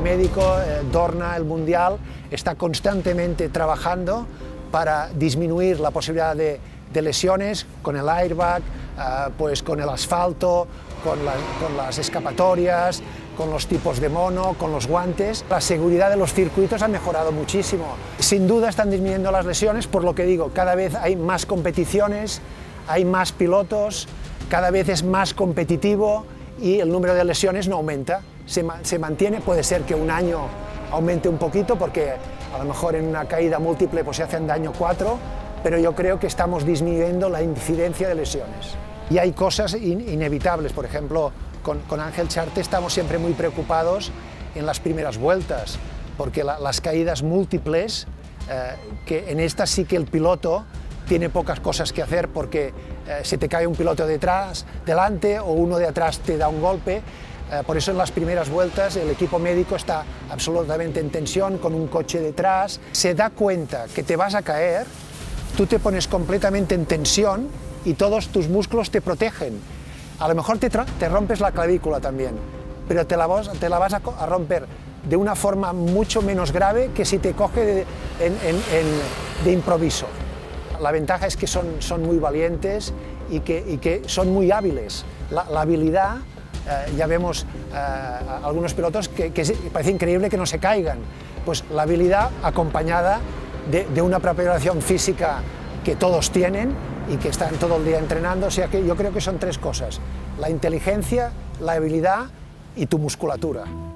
médico, Dorna, el Mundial, está constantemente trabajando para disminuir la posibilidad de lesiones con el airbag, pues con el asfalto, con las escapatorias, con los tipos de mono, con los guantes. La seguridad de los circuitos ha mejorado muchísimo. Sin duda están disminuyendo las lesiones, por lo que digo, cada vez hay más competiciones, hay más pilotos, cada vez es más competitivo y el número de lesiones no aumenta, se mantiene. Puede ser que un año aumente un poquito porque a lo mejor en una caída múltiple pues se hacen daño 4, pero yo creo que estamos disminuyendo la incidencia de lesiones. Y hay cosas inevitables, por ejemplo, con Ángel Charte estamos siempre muy preocupados en las primeras vueltas, porque las caídas múltiples, que en estas sí que el piloto tiene pocas cosas que hacer porque se te cae un piloto detrás, delante o uno de atrás te da un golpe. Por eso en las primeras vueltas el equipo médico está absolutamente en tensión con un coche detrás. Se da cuenta que te vas a caer, tú te pones completamente en tensión y todos tus músculos te protegen. A lo mejor te rompes la clavícula también, pero te la vas a romper de una forma mucho menos grave que si te coge de improviso. La ventaja es que son muy valientes y que son muy hábiles. La habilidad, ya vemos algunos pilotos que parece increíble que no se caigan. Pues la habilidad acompañada de una preparación física que todos tienen y que están todo el día entrenando, o sea que yo creo que son tres cosas: la inteligencia, la habilidad y tu musculatura.